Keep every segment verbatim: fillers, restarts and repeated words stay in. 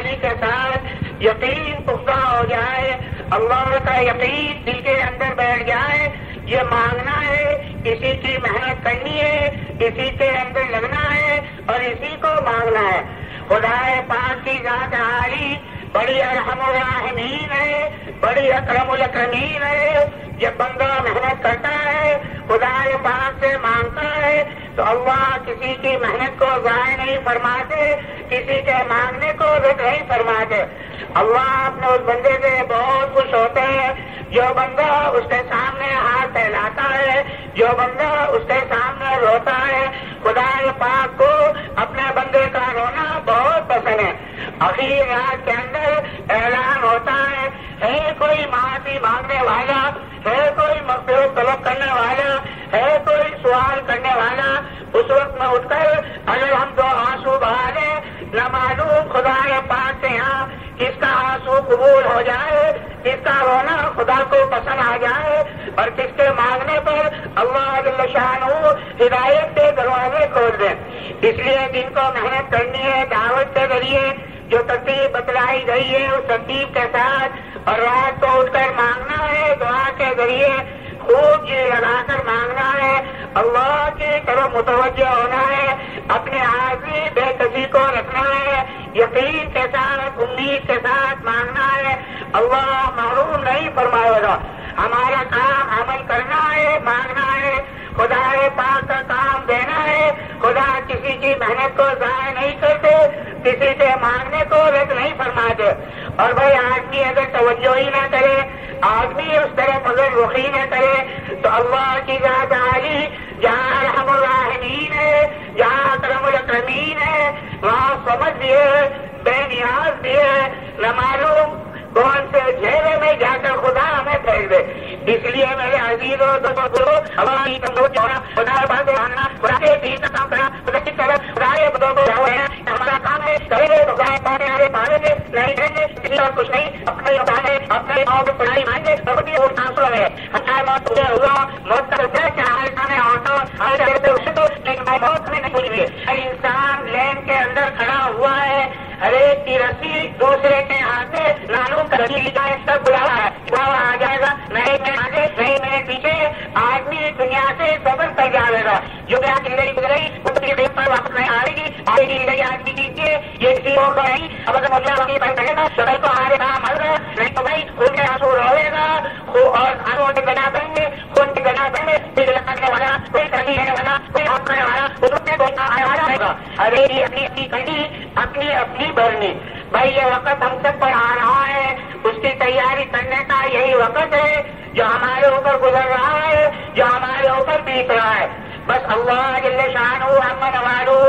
ایمانی کے ساتھ یقین پختہ ہو جائے، اللہ کا یقین دل کے اندر بیٹھ جائے، یہ مانگنا ہے، اسی کی محنت کرنی ہے، اسی کے اندر لگنا ہے اور اسی کو مانگنا ہے۔ خدا پاک کی ذات عالی بڑی ارحم الراحمین ہے، بڑی اکرم الاکرمین ہے۔ جب بندہ محنت کرتا ہے، خدا پاک سے مانگتا ہے تو اللہ کسی کی محنت کو ضائع نہیں فرماتے، کسی کے مانگنے کو رد نہیں فرماتے۔ اللہ اپنے اس بندے سے بہت خوش ہوتے ہیں جو بندہ اس کے سامنے ہاتھ پھیلاتا ہے، جو بندہ اس کے سامنے روتا ہے۔ خدا پاک کو اپنے بندے کا رونا بہت پسند ہے۔ اخیر رات کے اندر اعلان ہوتا ہے، ہے کوئی معافی مانگنے والا، ہے کوئی مغفرت طلب کرنے والا، ہے کوئی سوال کرنے والا؟ اس وقت میں اٹھ کر اگر ہم دو آنسو بہا لیں، نہ معلوم خدا پاک سے یہاں کس کا آنسو قبول ہو جائے، کس کا رونا خدا کو پسند آ جائے اور کس کے مانگنے پر اللہ جل شانہ ہدایت کے دروازے کھول دے۔ اس لیے جن کو محنت کرنی ہے دعوت کے ذریعے جو ترتیب بتلائی گئی ہے اس ترتیب کے ساتھ، اور رات کو اٹھ کر مانگنا ہے دعا کے ذریعے، خوب جی لگا کر مانگنا ہے، اللہ کی طرف متوجہ ہونا ہے، اپنے حاضری بے کسی کو رکھنا ہے، یقین کے ساتھ امید کے ساتھ مانگنا ہے، اللہ محروم نہیں فرمائے گا۔ ہمارا کام عمل کرنا ہے، مانگنا ہے، خدا پاک کا کام دینا ہے۔ خدا کسی کی محنت کو ضائع نہیں کرتے، کسی سے مانگنے کو رد نہیں فرماتے۔ اور بھائی آدمی اگر توجہ ہی نہ کرے، آدمی اس طرح اگر رخی نہ کرے تو اللہ کی ذات عالی جہاں ارحم الراحمین ہے، جہاں اکرم الاکرمین ہے، وہاں سمجھ بھی ہے، بے نیاز بھی ہے، نہ معلوم کون سے جھیلے میں جا کر خدا ہمیں پھینک دے۔ اس لیے میرے عزیزوں دوستوں ہماری کمزور ہونا، خدا بات ماننا، خدا کے دین کا کام کرنا، خدا کی طرف خدا کے بدوں کو جاؤ ہے، ہمارا کام ہے، کریں گے تو خدا پانے والے پالیں گے، نہیں کریں گے کسی اور کچھ نہیں، اپنے اٹھانے اپنے ماؤں کو پڑھائی مانگے سب اور ٹرانسفر ہے۔ ہمارا موت مجھے ہوا، موت کا روپیہ کیا ہمارے سامنے عورتوں ہمارے گھر سے اسے تو لیکن ہماری موت میں نہیں ہوئی ہے۔ ہر انسان لین کے اندر کھڑا ہوا ہے، ہر ایک کی رسی دوسرے کے ہاتھ میں معلوم کر رسی لکھا ہے، سب بلاوا ہے، بلاوا آ جائے گا، نہیں میں آگے نہیں میرے پیچھے، آدمی دنیا سے سفر کر جائے گا۔ جو کہ آج زندگی گزری وہ تو یہ پر واپس نہیں آئے گی، آگے کی زندگی آدمی کیجیے، یہ کسی اور کو نہیں۔ اب اگر مجھے وقت پر کرے گا شکل کو ہمارے کام ہر گا، نہیں تو بھائی خون کے آنسو روئے گا اور آنسو کے گنا بہیں گے، خون کے گنا بہیں گے، دل لگنے والا کوئی کرنی لینے والا کوئی ہاتھ کرنے والا اس میں کوئی آنے والا رہے گا۔ ارے یہ اپنی اپنی کرنی اپنی اپنی بھرنی، بھائی یہ وقت ہم سب پر آ رہا ہے، اس کی تیاری کرنے کا یہی وقت ہے جو ہمارے اوپر گزر رہا ہے، جو ہمارے اوپر بیت رہا ہے۔ بس اللہ جل شانہ عما نوالو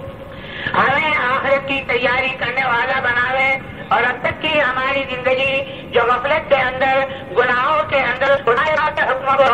ہمیں آخرت کی تیاری کرنے والا بناوے، اور اب تک کی ہماری زندگی جو غفلت کے اندر گناہوں کے اندر حکم کو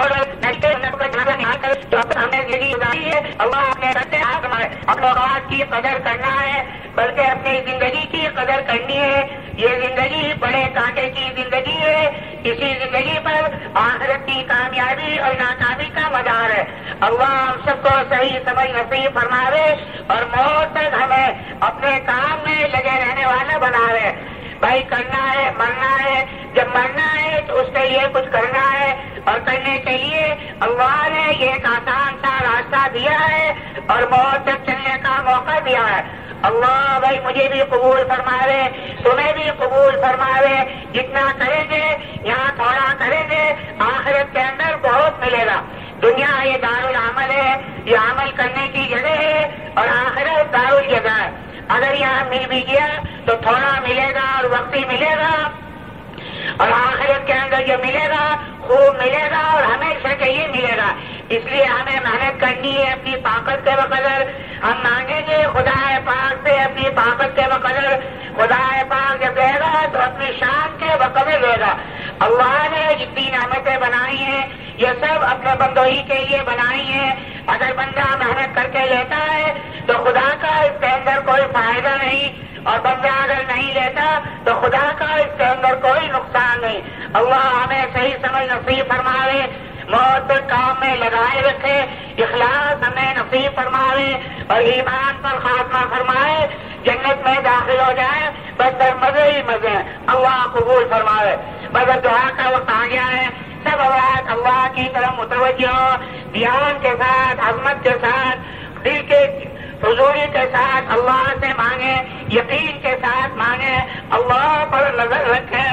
جو ہمیں زندگی گزاری ہے، اللہ اپنے رتے اپنے اوقات کی قدر کرنا ہے، بلکہ اپنی زندگی کی قدر کرنی ہے۔ یہ زندگی بڑے کانٹے کی زندگی ہے، اسی زندگی پر آخرت کی کامیابی اور ناکامی کا مدار ہے۔ اللہ ہم سب کو صحیح سمجھ نصیب فرماوے اور موت تک ہمیں اپنے کام میں لگے رہنے والا بناوے۔ بھائی کرنا ہے، مرنا ہے، جب مرنا ہے تو اس کے لیے کچھ کرنا ہے، اور کرنے کے لیے اللہ نے یہ ایک آسان سا راستہ دیا ہے اور موت تک چلنے کا موقع دیا ہے۔ اللہ بھائی مجھے بھی قبول فرماوے، تمہیں بھی قبول فرماوے، جتنا کریں گے یہاں تھوڑا کریں گے، آخرت کے اندر بہت ملے گا۔ دنیا یہ دار العمل ہے، یہ عمل کرنے کی جگہ ہے، اور آخرت دار الجزا ہے۔ اگر یہاں مل بھی گیا تو تھوڑا ملے گا اور وقتی ملے گا، اور آخرت کے اندر جو ملے گا خوب ملے گا اور ہمیشہ کے لیے ملے گا۔ اس لیے ہمیں محنت کرنی ہے اپنی طاقت کے بقدر، ہم مانگیں گے خدا پاک سے اپنی طاقت کے بقدر، خدا پاک جب دے گا تو اپنی شان کے بقدر دے گا۔ اللہ نے جتنی نعمتیں بنائی ہیں یہ سب اپنے بندوئی کے لیے بنائی ہیں۔ اگر بندہ محنت کر کے لیتا ہے تو خدا کا اس کے اندر کوئی فائدہ نہیں، اور بندہ اگر نہیں لیتا تو خدا کا اس کے اندر کوئی نقصان نہیں۔ اللہ ہمیں صحیح سمجھ نصیب فرماوے، موت کام میں لگائے رکھے، اخلاص ہمیں نصیب فرماوے اور ایمان پر خاتمہ فرمائے، جنت میں داخل ہو جائے۔ بس در مزے ہی مزے. اللہ قبول فرمائے. بس دعا کا وقت آ گیا ہے. سب اوقات اللہ کی طرف متوجہ ہو, دھیان کے ساتھ, عظمت کے ساتھ, دل کے حضوری کے ساتھ اللہ سے مانگے, یقین کے ساتھ مانگے, اللہ پر نظر رکھیں,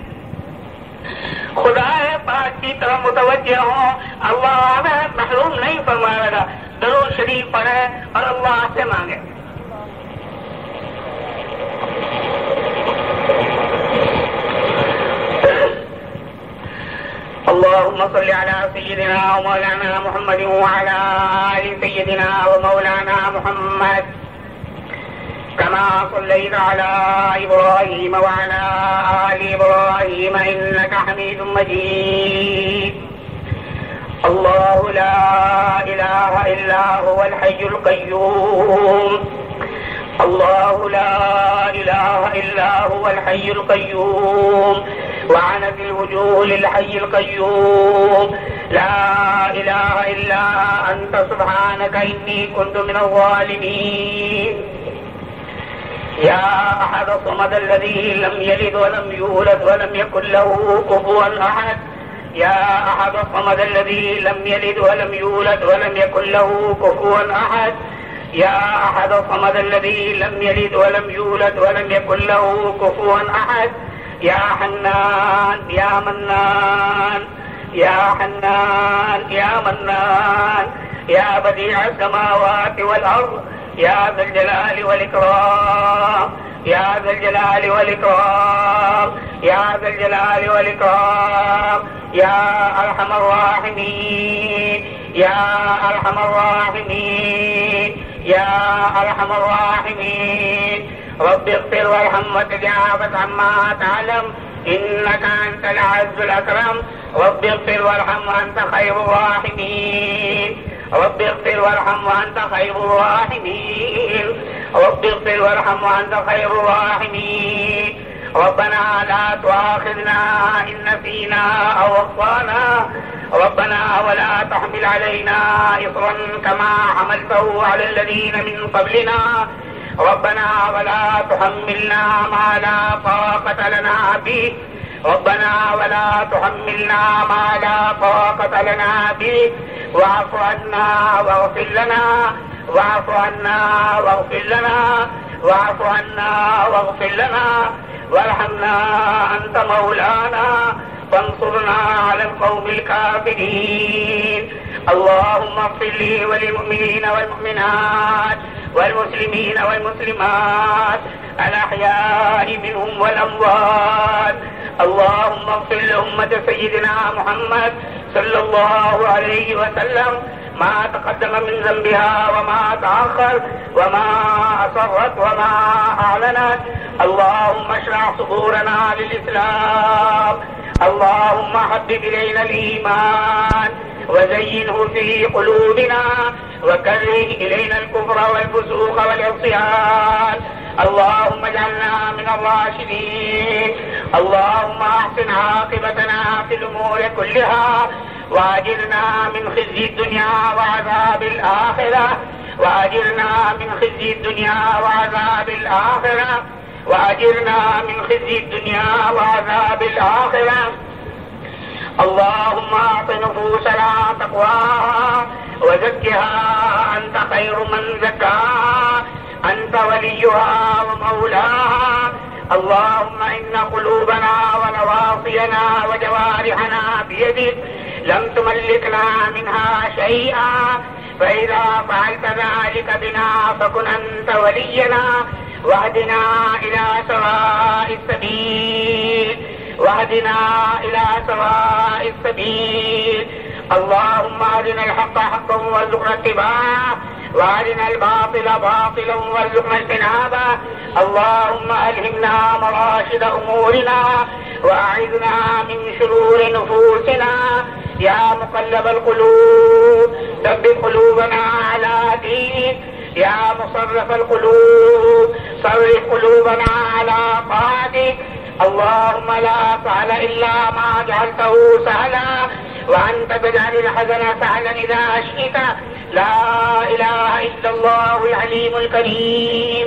خدا پاک کی طرف متوجہ ہوں. اللہ ہمیں محروم نہیں فرمائے گا. درود شریف پڑھے اور اللہ سے مانگے. اللهم صل على سيدنا ومولانا محمد وعلى آل سيدنا ومولانا محمد كما صليت على إبراهيم وعلى آل إبراهيم إنك حميد مجيد. الله لا إله إلا هو الحي القيوم. الله لا إله إلا هو الحي القيوم وعنت الوجوه للحي القيوم. لا إله إلا أنت سبحانك إني كنت من الظالمين. يا أحد الصمد الذي لم يلد ولم يولد ولم يكن له كفوا أحد. يا أحد الصمد الذي لم يلد ولم يولد ولم يكن له كفوا أحد. يا أحد الصمد الذي لم يلد ولم يولد ولم يكن له كفوا أحد. يا حنان يا منان يا حنان يا منان يا بديع السماوات والأرض يا ذا الجلال والإكرام يا ذا الجلال والإكرام يا ذا الجلال والإكرام يا أرحم الراحمين يا أرحم الراحمين يا أرحم الراحمين. رب اغفر وارحم وتجاوز عما تعلم إنك أنت العز الأكرم. رب اغفر وارحم وأنت خير الراحمين. رب اغفر وارحم وأنت خير الراحمين. رب اغفر وارحم وأنت خير الراحمين. ربنا لا تؤاخذنا إن نسينا أو أخطأنا. ربنا ولا تحمل علينا إصرا كما حملته على الذين من قبلنا. ربنا ولا تحملنا ما لا طاقة لنا به. ربنا ولا تحملنا ما لا طاقة لنا به. واعف عنا واغفر لنا واعف عنا واغفر لنا واعف عنا واغفر لنا وارحمنا أنت مولانا فانصرنا على القوم الكافرين. اللهم اغفر لي وللمؤمنين والمؤمنات والمسلمين والمسلمات الأحياء منهم والأموات. اللهم اغفر لأمة سيدنا محمد صلى الله عليه وسلم ما تقدم من ذنبها وما تأخر وما أسرت وما أعلنت. اللهم اشرح صدورنا للإسلام. اللهم حبب إلينا الإيمان وزينه في قلوبنا وكره إلينا الكفر والفسوق والعصيان. اللهم اجعلنا من الراشدين. اللهم أحسن عاقبتنا في الأمور كلها وأجرنا من خزي الدنيا وعذاب الآخرة وأجرنا من خزي الدنيا وعذاب الآخرة وأجرنا من خزي الدنيا وعذاب الآخرة. اللهم أعط نفوسنا تقواها وزكها أنت خير من زكاها أنت وليها ومولاها. اللهم إن قلوبنا ونواصينا وجوارحنا بيدك لم تملكنا منها شيئا. فإذا فعلت ذلك بنا فكن أنت ولينا واهدنا إلى سواء السبيل واهدنا إلى سواء السبيل. اللهم أرنا الحق حقا وارزقنا اتباعه وأرنا الباطل باطلا وارزقنا اجتنابه. اللهم ألهمنا مراشد أمورنا وأعذنا من شرور نفوسنا. يا مقلب القلوب ثبت قلوبنا على دينك. يا مصرف القلوب صرف قلوبنا على طاعتك. اللهم لا سهل إلا ما جعلته سهلا وأنت تجعل الحزن سهلا إذا شئت. لا إله إلا الله العليم الكريم.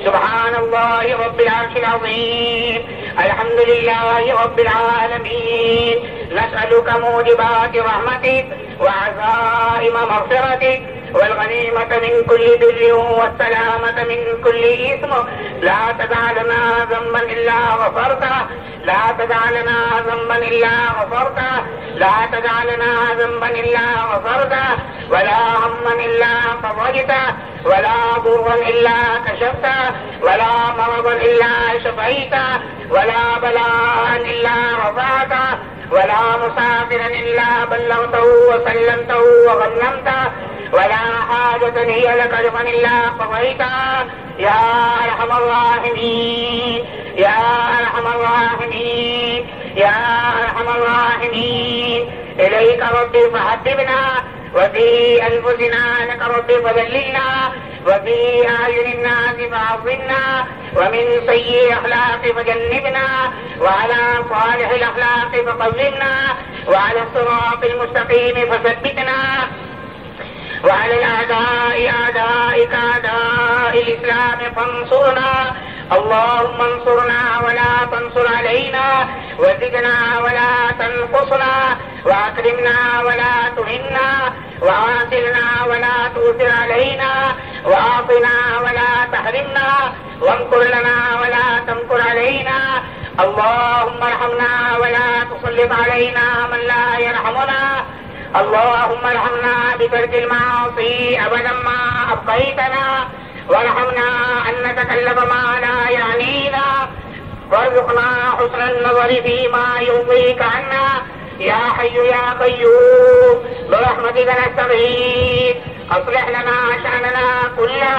سبحان الله رب العرش العظيم. الحمد لله رب العالمين. نسألك موجبات رحمتك وعزائم مغفرتك والغنيمة من كل بر والسلامة من كل إثم. لا تدع لنا ذنبا إلا غفرته، لا تدع لنا ذنبا إلا غفرته، لا تدع لنا ذنبا إلا غفرته، ولا هما إلا فرجته، ولا ضرا إلا كشفته، ولا مرضا إلا شفيته، ولا بلاء إلا رفعته، ولا مسافرا إلا بلغته وسلمته وغنمته، ولا حاجة هي لك رضا إلا قضيتها يا أرحم الراحمين، يا أرحم الراحمين، يا أرحم الراحمين. إليك ربي فحببنا، وفي أنفسنا لك ربي فذللنا، وفي أعين الناس فعظمنا، ومن سيء الأخلاق فجنبنا، وعلى صالح الأخلاق فقومنا، وعلى الصراط المستقيم فثبتنا، وعلى الأعداء أعدائك أعداء الإسلام فانصرنا. اللهم انصرنا ولا تنصر علينا، وزدنا ولا تنقصنا، وأكرمنا ولا تهنا، وآثرنا ولا تؤثر علينا، وأعطنا ولا تحرمنا، وامكر لنا ولا تمكر علينا. اللهم ارحمنا ولا تسلط علينا من لا يرحمنا. اللهم ارحمنا بترك المعاصي أبدا ما أبقيتنا، وارحمنا أن نتكلم ما لا يعنينا، وارزقنا حسن النظر فيما يرضيك عنا يا حي يا قيوم برحمتك نستغيث. أصلح لنا شأننا كله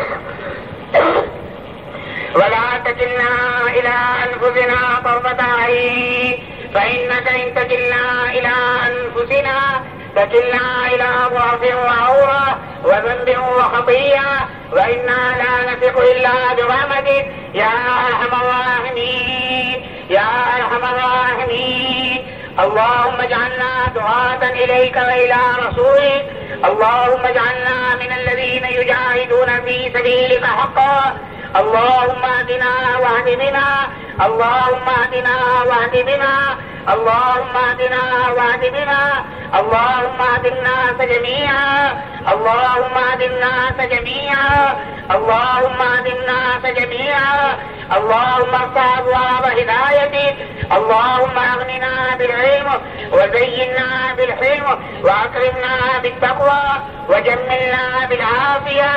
ولا تكلنا إلى أنفسنا طرفة عين، فإنك إن تكلنا إلى أنفسنا تكلنا إلى ضعف وعورة وذنب وخطيئة، وإنا لا نثق إلا برحمتك يا أرحم الراحمين، يا أرحم الراحمين. اللهم اجعلنا دعاة إليك وإلى رسولك. اللهم اجعلنا من الذين يجاهدون في سبيلك حقا. اللهم اهدنا واهد بنا، اللهم اهدنا واهد بنا، اللهم اهدنا واهد بنا، اللهم اهد الناس جميعا، اللهم اهد الناس جميعا، اللهم اهد الناس جميعا. اللهم افتح ابواب هدايتك. اللهم اغننا بالعلم وزينا بالحلم واكرمنا بالتقوى وجملنا بالعافيه.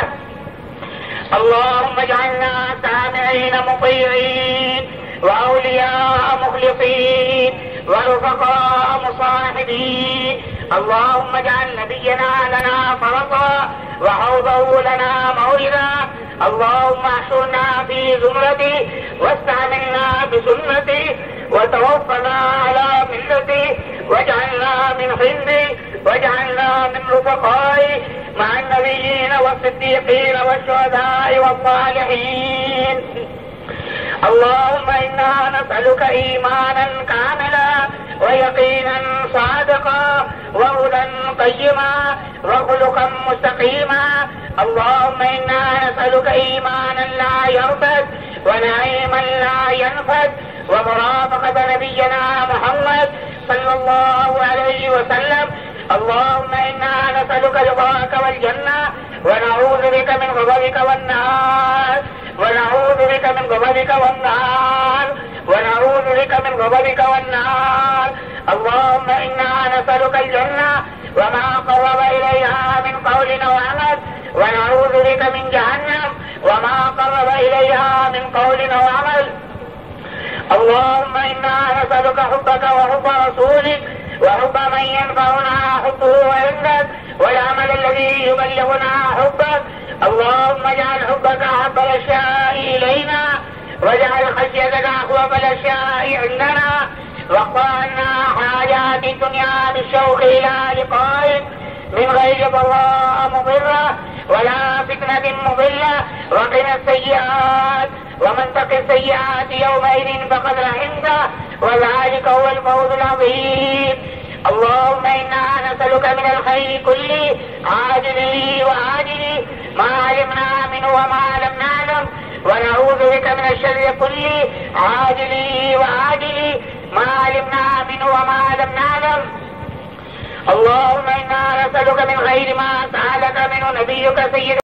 اللهم اجعلنا سامعين مطيعين وأولياء مخلصين ورفقاء مصاحبين. اللهم اجعل نبينا لنا فرطا وحوضه لنا موردا. اللهم احشرنا في زمرته واستعملنا بسنته وتوفنا على ملته، واجعلنا من حزبه، واجعلنا من رفقائه مع النبيين والصديقين والشهداء والصالحين. اللهم إنا نسألك إيمانا كاملا ويقينا صادقا وهدى قيما وخلقا مستقيما. اللهم إنا نسألك إيمانا لا يرتد ونعيما لا ينفد ومرافقة نبينا محمد صلى الله عليه وسلم. اللهم إنا نسألك رضاك والجنة ونعوذ بك من غضبك والنار، ونعوذ بك من غضبك والنار، ونعوذ بك من غضبك والنار. اللهم إنا نسألك الجنة وما قرب إليها من قول وعمل، ونعوذ بك من جهنم وما قرب إليها من قول وعمل. اللهم إنا نسألك حبك وحب رسولك وحب من ينفعنا حبه عندك والعمل الذي يبلغنا حبك. اللهم اجعل حبك أحب الأشياء إلينا، واجعل خشيتك أخوف الأشياء عندنا، واقض عنا حاجات الدنيا بالشوق إلى لقائك من غير ضراء مضرة ولا فتنة مضلة، وقنا السيئات، ومن تق السيئات يومئذ فقد رحمته وذلك هو الفوز العظيم. اللهم إنا نسألك من الخير كله عاجله وآجله ما علمنا منه وما لم نعلم، ونعوذ بك من الشر كله عاجله وآجله ما علمنا منه وما لم نعلم. اللهم إنا نسألك من خير ما سألك منه نبيك سيدنا